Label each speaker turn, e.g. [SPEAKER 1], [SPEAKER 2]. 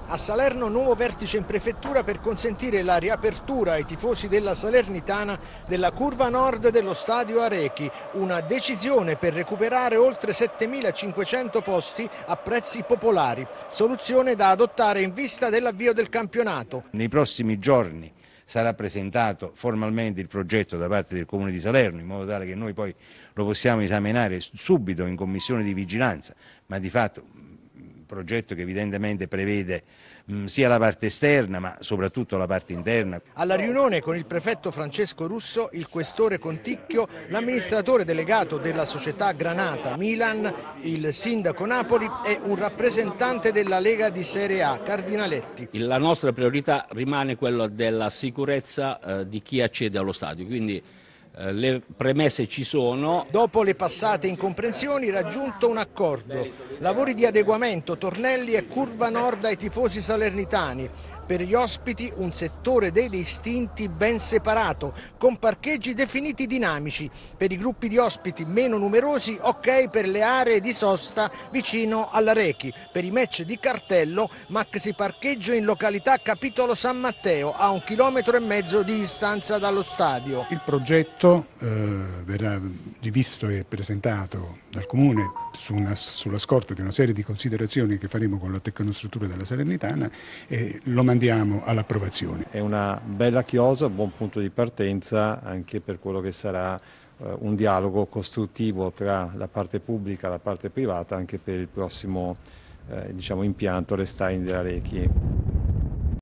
[SPEAKER 1] A Salerno nuovo vertice in prefettura per consentire la riapertura ai tifosi della Salernitana della curva nord dello stadio Arechi, una decisione per recuperare oltre 7.500 posti a prezzi popolari, soluzione da adottare in vista dell'avvio del campionato.
[SPEAKER 2] Nei prossimi giorni sarà presentato formalmente il progetto da parte del Comune di Salerno, in modo tale che noi poi lo possiamo esaminare subito in commissione di vigilanza, ma di fatto progetto che evidentemente prevede sia la parte esterna ma soprattutto la parte interna.
[SPEAKER 1] Alla riunione con il prefetto Francesco Russo, il questore Conticchio, l'amministratore delegato della società Granata Milan, il sindaco Napoli e un rappresentante della Lega di Serie A, Cardinaletti.
[SPEAKER 3] La nostra priorità rimane quella della sicurezza di chi accede allo stadio, quindi le premesse ci sono.
[SPEAKER 1] Dopo le passate incomprensioni raggiunto un accordo. Lavori di adeguamento, tornelli e curva nord ai tifosi salernitani. Per gli ospiti un settore dei distinti ben separato, con parcheggi definiti dinamici. Per i gruppi di ospiti meno numerosi, ok per le aree di sosta vicino all'Arechi. Per i match di cartello, maxi parcheggio in località Capitolo San Matteo, a 1,5 chilometri di distanza dallo stadio.
[SPEAKER 4] Il progetto verrà rivisto e presentato dal Comune sulla scorta di una serie di considerazioni che faremo con la tecnostruttura della Salernitana e lo mandiamo all'approvazione.
[SPEAKER 5] È una bella chiosa, un buon punto di partenza anche per quello che sarà un dialogo costruttivo tra la parte pubblica e la parte privata anche per il prossimo impianto Restyling della Arechi.